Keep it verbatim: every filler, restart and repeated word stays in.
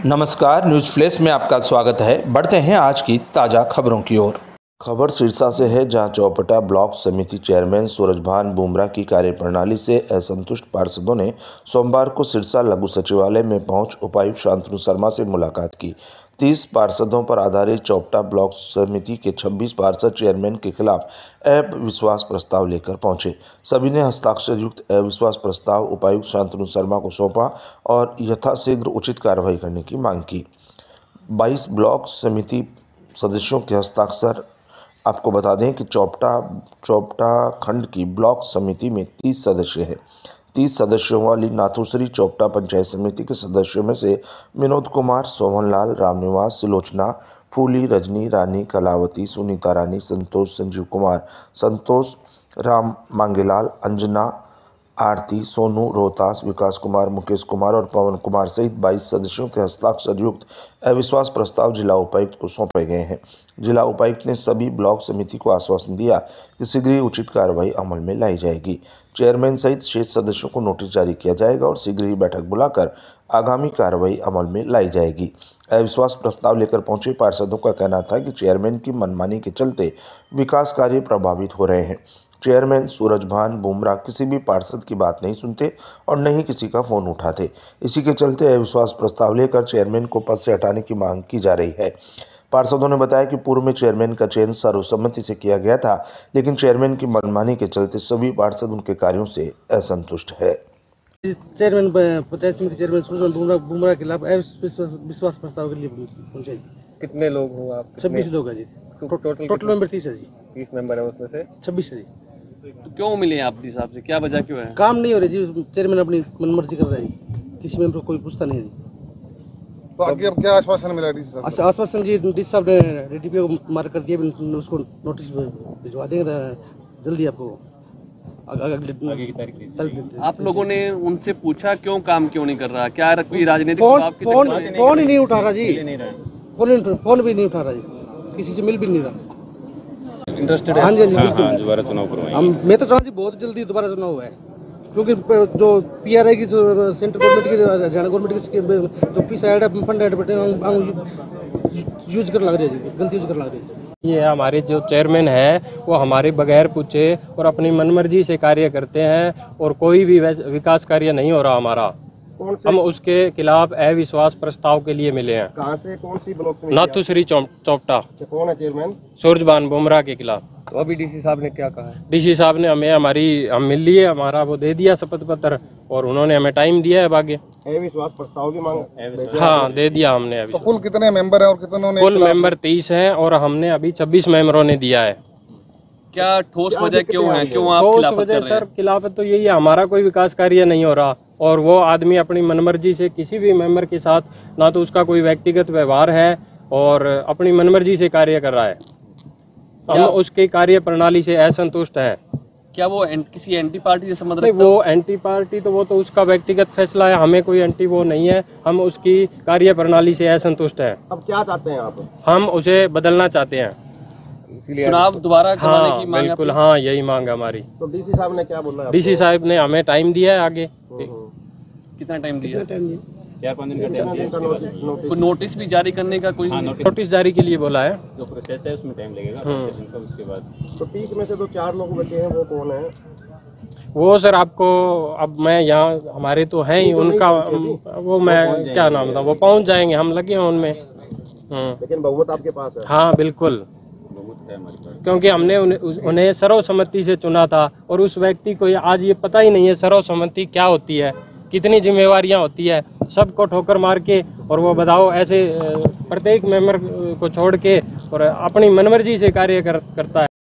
नमस्कार, news flash में आपका स्वागत है। बढ़ते हैं आज की ताज़ा खबरों की ओर। खबर सिरसा से है, जहां चौपटा ब्लॉक समिति चेयरमैन सूरजभान बुमरा की कार्यप्रणाली से असंतुष्ट पार्षदों ने सोमवार को सिरसा लघु सचिवालय में पहुंच उपायुक्त शांतनु शर्मा से मुलाकात की। तीस पार्षदों पर आधारित चौपटा ब्लॉक समिति के छब्बीस पार्षद चेयरमैन के खिलाफ अविश्वास प्रस्ताव लेकर पहुंचे। सभी ने हस्ताक्षर युक्त अविश्वास प्रस्ताव उपायुक्त शांतनु शर्मा को सौंपा और यथाशीघ्र उचित कार्रवाई करने की मांग की। बाईस ब्लॉक समिति सदस्यों के हस्ताक्षर। आपको बता दें कि चौपटा चौपटा खंड की ब्लॉक समिति में तीस सदस्य हैं। तीस सदस्यों वाली नाथुश्री चौपटा पंचायत समिति के सदस्यों में से विनोद कुमार, सोहनलाल, रामनिवास, सुलोचना, फूली, रजनी, रानी, कलावती, सुनीता रानी, संतोष, संजीव कुमार, संतोष, राम मांगेलाल, अंजना, आरती, सोनू, रोहतास, विकास कुमार, मुकेश कुमार और पवन कुमार सहित बाईस सदस्यों के हस्ताक्षर युक्त अविश्वास प्रस्ताव जिला उपायुक्त को सौंपे गए हैं। जिला उपायुक्त ने सभी ब्लॉक समिति को आश्वासन दिया कि शीघ्र ही उचित कार्रवाई अमल में लाई जाएगी। चेयरमैन सहित शेष सदस्यों को नोटिस जारी किया जाएगा और शीघ्र ही बैठक बुलाकर आगामी कार्रवाई अमल में लाई जाएगी। अविश्वास प्रस्ताव लेकर पहुंचे पार्षदों का कहना था कि चेयरमैन की मनमानी के चलते विकास कार्य प्रभावित हो रहे हैं। चेयरमैन सूरजभान बुमरा किसी भी पार्षद की बात नहीं सुनते और न ही किसी का फ़ोन उठाते। इसी के चलते अविश्वास प्रस्ताव लेकर चेयरमैन को पद से हटाने की मांग की जा रही है। पार्षदों ने बताया कि पूर्व में चेयरमैन का चयन सर्वसम्मति से किया गया था, लेकिन चेयरमैन की मनमानी के चलते सभी पार्षद उनके कार्यों से असंतुष्ट है। चेयरमैन पंचायत समिति चेयरमैन सूरजभान बुमरा बुमरा के खिलाफ अविश्वास प्रस्ताव के लिए पहुंचे। कितने लोग हो आप? छब्बीस लोग हैं जी। टोटल टोटल मेंबर तीस है जी। तीस मेंबर है, उसमें से छब्बीस है जी। तो क्यों मिले आप डी साहब से? क्या वजह क्यों है? काम नहीं हो रही जी, चेयरमैन अपनी मनमर्जी कर रहा है, किसी मेंबर को कोई पूछता नहीं है जी। तो आगे अब क्या आश्वासन मिला डी साहब? अच्छा, आश्वासन जी डी साहब ने डीटीपीओ को मार्क कर दिया, उसको नोटिस भिजवा देंगे जल्दी आपको आगे की तारीख। आप लोगों ने उनसे पूछा क्यों काम क्यों नहीं कर रहा? क्या कोई राजनीतिक फोन दबाव की फोन चक्कर में? फोन ही नहीं उठा रहा जी, फोन फोन भी नहीं उठा रहा जी, किसी से मिल भी नहीं रहा। इंटरेस्टेड है? हाँ जी, हाँ जी, बिल्कुल। दोबारा चुनाव करवाएंगे हम मैं तो चाहूँ जी बहुत जल्दी दोबारा चुनाव हुआ है, क्योंकि जो पीआरआई की जो सेंट्रल गवर्नमेंट की हरियाणा गवर्नमेंट की जो पी साइड है फंड है बेटे यूज कर लग रही है, गलती यूज कर लग रही है। ये हमारे जो चेयरमैन है वो हमारे बगैर पूछे और अपनी मनमर्जी से कार्य करते हैं और कोई भी विकास कार्य नहीं हो रहा हमारा। हम उसके खिलाफ अविश्वास प्रस्ताव के लिए मिले हैं। कहाँ से, कौन सी ब्लॉक से? नाथुश्री चौपटा। कौन है चेयरमैन? सूरजभान बुमरा के खिलाफ। तो अभी डीसी साहब ने क्या कहा है? डीसी साहब ने हमें हमारी हम मिल लिए, हमारा वो दे दिया शपथ पत्र और उन्होंने हमें टाइम दिया है आगे। अविश्वास प्रस्ताव की मांग? हाँ, दे दिया हमने अभी। तो कुल कितने मेंबर है और कितनों ने? कुल मेंबर तीस हैं और हमने अभी छब्बीस मेंबरों ने दिया है। क्या ठोस वजह क्यों है? क्यों आप ठोस खिलाफत वजह कर रहे हैं? सर खिलाफत तो यही है, हमारा कोई विकास कार्य नहीं हो रहा और वो आदमी अपनी मनमर्जी से किसी भी मेंबर के साथ, ना तो उसका कोई व्यक्तिगत व्यवहार है और अपनी मनमर्जी से कार्य कर रहा है। हम उसकी कार्य प्रणाली से असंतुष्ट हैं। क्या वो एन, किसी एंटी पार्टी से संबंध नहीं, रखता वो एंटी पार्टी तो वो तो उसका व्यक्तिगत फैसला है, हमें कोई एंटी वो नहीं है। हम उसकी कार्य प्रणाली से असंतुष्ट हैं। अब क्या चाहते हैं आप? हम उसे बदलना चाहते हैं, है? चुनाव दोबारा करवाने हाँ की मांग है बिल्कुल, आपकी? हाँ यही मांग है हमारी। तो डीसी साहब ने क्या बोला? डीसी साहब ने हमें टाइम दिया है आगे। कितना टाइम दिया? चार पाँच दिन का टाइम दिया। कोई नोटिस भी जारी करने का कोई? नोटिस जारी के लिए बोला है। जो प्रोसेस है उसमें टाइम लगेगा, उसके बाद। तो तीस में से तो चार लोग बचे हैं, वो कौन है? वो सर आपको अब मैं यहाँ हमारे तो हैं ही, उनका वो मैं क्या नाम था, वो पहुँच जाएंगे, हम लगे हैं उनमें। लेकिन बहुमत आपके पास है? हाँ बिल्कुल, क्योंकि हमने उन्हें, उन्हें सर्वसम्मति से चुना था और उस व्यक्ति को आज ये पता ही नहीं है सर्वसम्मति क्या होती है, कितनी जिम्मेवारियां होती है। सबको ठोकर मार के और वो बताओ ऐसे प्रत्येक मेंबर को छोड़ के और अपनी मनमर्जी से कार्य कर, करता है।